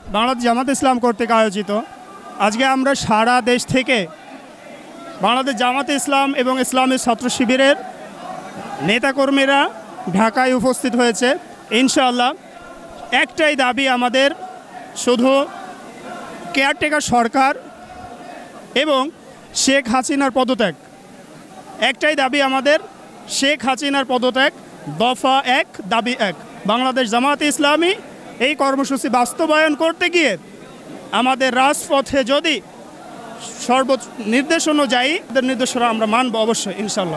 বাংলাদেশ জামাত ইসলাম কর্তৃক আয়োজিত। আজকে আমরা সারা দেশ থেকে বাংলাদেশ জামাত ইসলাম এবং ইসলামী ছাত্র শিবিরের নেতাকর্মীরা ঢাকায় উপস্থিত হয়েছে। ইনশাআল্লাহ একটাই দাবি আমাদের, শুধু কেয়ারটেকার সরকার এবং শেখ হাসিনার পদত্যাগ। একটাই দাবি আমাদের, শেখ হাসিনার পদত্যাগ। দফা ১ দাবি ১। বাংলাদেশ জামাত ইসলামী এই কর্মসূচি বাস্তবায়ন করতে গিয়ে আমাদের রাজপথে যদি সর্বোচ্চ নির্দেশ অনুযায়ী নির্দেশনা আমরা মানব অবশ্যই ইনশাল্লাহ।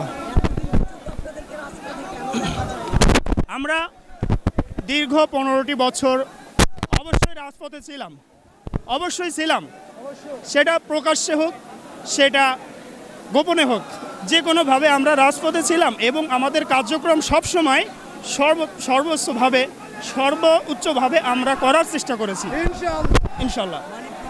আমরা দীর্ঘ ১৫টি বছর অবশ্যই রাজপথে ছিলাম, অবশ্যই ছিলাম। সেটা প্রকাশ্যে হোক, সেটা গোপনে হোক, যে কোনোভাবে আমরা রাজপথে ছিলাম এবং আমাদের কার্যক্রম সবসময় সর্বোচ্চভাবে সর্বোচ্চভাবে আমরা করার চেষ্টা করেছি ইনশাল্লাহ।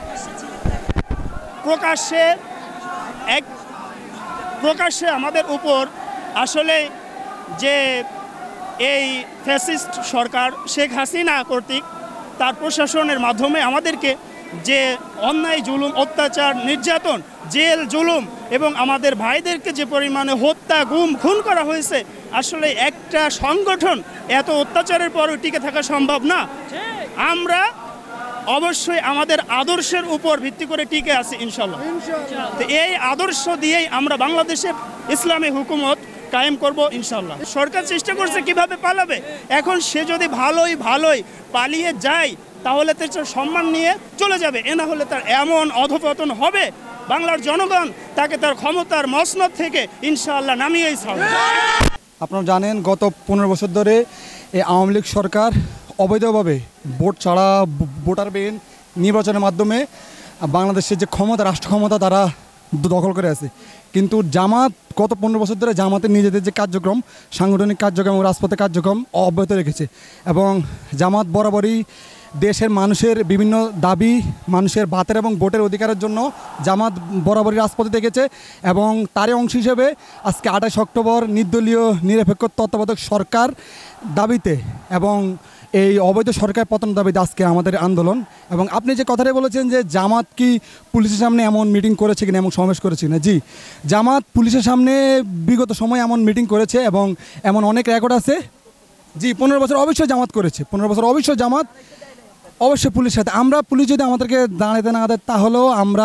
প্রকাশ্যে আমাদের উপর আসলে যে এই ফ্যাসিস্ট সরকার শেখ হাসিনা কর্তৃক তার প্রশাসনের মাধ্যমে আমাদেরকে যে অন্যায় জুলুম, অত্যাচার, নির্যাতন, জেল জুলুম এবং আমাদের ভাইদেরকে যে পরিমাণে হত্যা, গুম, খুন করা হয়েছে, আসলে একটা সংগঠন এত অত্যাচারের পরও টিকে থাকা সম্ভব না। আমরা অবশ্যই আমাদের আদর্শের উপর ভিত্তি করে টিকে আছি ইনশাল্লাহ। তো এই আদর্শ দিয়েই আমরা বাংলাদেশে ইসলামী হুকুমত কায়েম করব ইনশাল্লাহ। সরকার চেষ্টা করছে কিভাবে পালাবে, এখন সে যদি ভালোই পালিয়ে যায় তাহলে তার সম্মান নিয়ে চলে যাবে, এ না হলে তার এমন অধঃপতন হবে, বাংলার জনগণ তাকে তার ক্ষমতার মসনদ থেকে ইনশাআল্লাহ নামিয়েই ছাড়বে। আপনারা জানেন গত ১৫ বছর ধরে এই আওয়ামী লীগ সরকার অবৈধভাবে ভোট ছাড়া ভোটারবিহীন নির্বাচনের মাধ্যমে বাংলাদেশের যে ক্ষমতা, রাষ্ট্র ক্ষমতা তারা দখল করে আছে। কিন্তু জামাত গত ১৫ বছর ধরে জামাতের নিজেদের যে কার্যক্রম, সাংগঠনিক কার্যক্রম এবং রাজপথের কার্যক্রম অব্যাহত রেখেছে এবং জামাত বরাবরই দেশের মানুষের বিভিন্ন দাবি, মানুষের ভাতের এবং ভোটের অধিকারের জন্য জামাত বরাবরই রাজপথে দেখেছে এবং তারই অংশ হিসেবে আজকে ২৮ অক্টোবর নির্দলীয় নিরপেক্ষ তত্ত্বাবধায়ক সরকার দাবিতে এবং এই অবৈধ সরকার পতন দাবিতে আজকে আমাদের আন্দোলন। এবং আপনি যে কথাটা বলেছেন যে জামাত কি পুলিশের সামনে এমন মিটিং করেছে কিনা, এমন সমাবেশ করেছে কিনা, জি, জামাত পুলিশের সামনে বিগত সময় এমন মিটিং করেছে এবং এমন অনেক রেকর্ড আছে। জি, ১৫ বছর অবশ্যই জামাত করেছে, ১৫ বছর অবশ্যই জামাত, অবশ্যই পুলিশের সাথে। আমরা পুলিশ যদি আমাদেরকে দাঁড়াতে না দেয় তাহলেও আমরা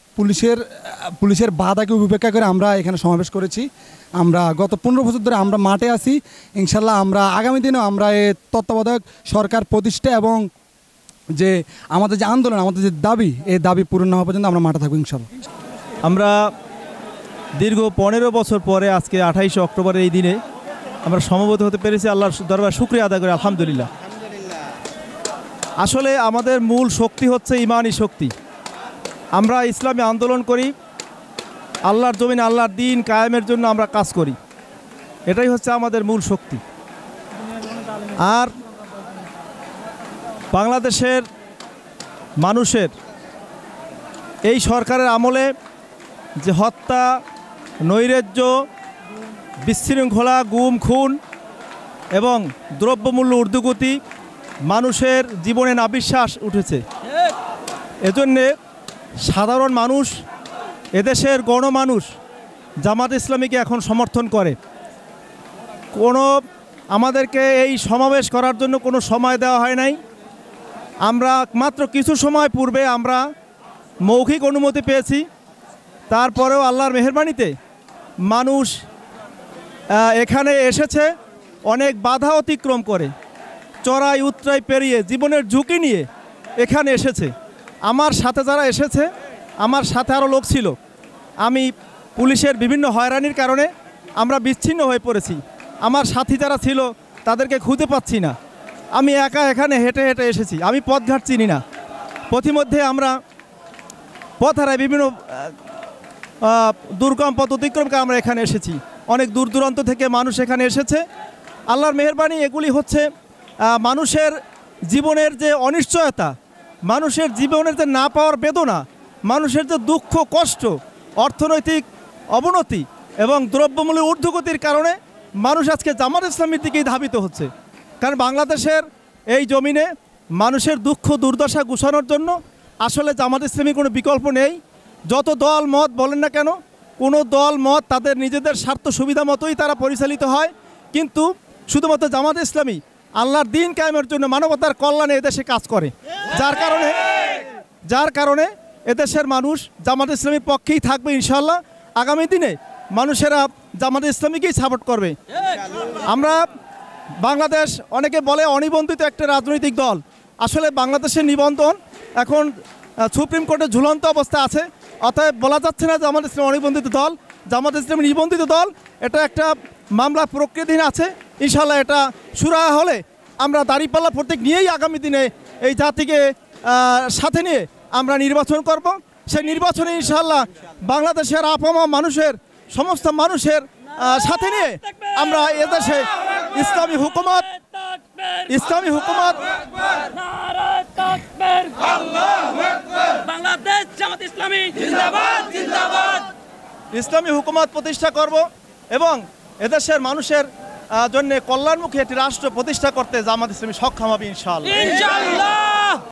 পুলিশের বাধাকে উপেক্ষা করে আমরা এখানে সমাবেশ করেছি। আমরা গত ১৫ বছর ধরে আমরা মাঠে আছি। ইনশাল্লাহ আমরা আগামী দিনেও আমরা এই তত্ত্বাবধায়ক সরকার প্রতিষ্ঠা এবং যে আমাদের যে আন্দোলন, আমাদের যে দাবি, এই দাবি পূরণ না হওয়া পর্যন্ত আমরা মাঠে থাকবো ইনশাল্লাহ। আমরা দীর্ঘ ১৫ বছর পরে আজকে ২৮ অক্টোবর এই দিনে আমরা সমবেত হতে পেরেছি। আল্লাহর দরবারে শুকরিয়া আদায় করি, আলহামদুলিল্লাহ। আসলে আমাদের মূল শক্তি হচ্ছে ইমানি শক্তি। আমরা ইসলামী আন্দোলন করি, আল্লাহর জমিনে আল্লাহর দ্বীন কায়েমের জন্য আমরা কাজ করি, এটাই হচ্ছে আমাদের মূল শক্তি। আর বাংলাদেশের মানুষের এই সরকারের আমলে যে হত্যা, নৈরাজ্য, বিশৃঙ্খলা, গুম, খুন এবং দ্রব্যমূল্য ঊর্ধ্বগতি, মানুষের জীবনে নাবিশ্বাস উঠেছে। এজন্যে সাধারণ মানুষ, এদেশের গণমানুষ জামাত ইসলামীকে এখন সমর্থন করে। আমাদেরকে এই সমাবেশ করার জন্য কোনো সময় দেওয়া হয় নাই। আমরা মাত্র কিছু সময় পূর্বে আমরা মৌখিক অনুমতি পেয়েছি। তারপরেও আল্লাহর মেহেরবানিতে মানুষ এখানে এসেছে অনেক বাধা অতিক্রম করে, চড়াই উতরাই পেরিয়ে, জীবনের ঝুঁকি নিয়ে এখানে এসেছে। আমার সাথে যারা এসেছে, আমার সাথে আরও লোক ছিল, আমি পুলিশের বিভিন্ন হয়রানির কারণে আমরা বিচ্ছিন্ন হয়ে পড়েছি। আমার সাথী যারা ছিল তাদেরকে খুঁজে পাচ্ছি না। আমি একা এখানে হেঁটে হেঁটে এসেছি, আমি পথঘাট চিনি না। পথিমধ্যে আমরা পথ হারাই, বিভিন্ন দুর্গম পথ অতিক্রম করে আমরা এখানে এসেছি। অনেক দূর দূরান্ত থেকে মানুষ এখানে এসেছে। আল্লাহর মেহেরবানি এগুলি হচ্ছে মানুষের জীবনের যে অনিশ্চয়তা, মানুষের জীবনের যে না পাওয়ার বেদনা, মানুষের যে দুঃখ, কষ্ট, অর্থনৈতিক অবনতি এবং দ্রব্যমূল্যের ঊর্ধ্বগতির কারণে মানুষ আজকে জামাত ইসলামীর দিকেই ধাবিত হচ্ছে। কারণ বাংলাদেশের এই জমিনে মানুষের দুঃখ দুর্দশা ঘুষানোর জন্য আসলে জামাত ইসলামী কোনো বিকল্প নেই। যত দল মত বলেন না কেন, কোনো দল মত তাদের নিজেদের স্বার্থ সুবিধা মতোই তারা পরিচালিত হয়, কিন্তু শুধুমাত্র জামাত ইসলামী আল্লাহর দিন কায়েমের জন্য মানবতার কল্যাণে এদেশে কাজ করে। যার কারণে এদেশের মানুষ জামাত ইসলামীর পক্ষেই থাকবে ইনশাল্লাহ। আগামী দিনে মানুষেরা জামাত ইসলামীকেই সাপোর্ট করবে। আমরা বাংলাদেশ, অনেকে বলে অনিবন্ধিত একটা রাজনৈতিক দল, আসলে বাংলাদেশের নিবন্ধন এখন সুপ্রিম কোর্টে ঝুলন্ত অবস্থা আছে, অতএব বলা যাচ্ছে না জামাত ইসলাম অনিবন্ধিত দল। জামাত ইসলাম নিবন্ধিত দল, এটা একটা মামলা প্রক্রিয়াধীন আছে। ইনশাল্লাহ এটা সুরাহা হলে আমরা দাঁড়িপাল্লা প্রতীক নিয়েই আগামী দিনে এই জাতিকে সাথে নিয়ে আমরা নির্বাচন করব। সেই নির্বাচনে ইনশাল্লাহ বাংলাদেশের আপামর মানুষের, সমস্ত মানুষের সাথে নিয়ে আমরা এদেশে ইসলামী হুকুমত বাংলাদেশ জামাত ইসলামী জিন্দাবাদ জিন্দাবাদ ইসলামী হুকুমত প্রতিষ্ঠা করব এবং এদেশের মানুষের জন্য কল্যাণমুখী একটি রাষ্ট্র প্রতিষ্ঠা করতে জামাত ইসলামী সক্ষম হবে ইনশাআল্লাহ।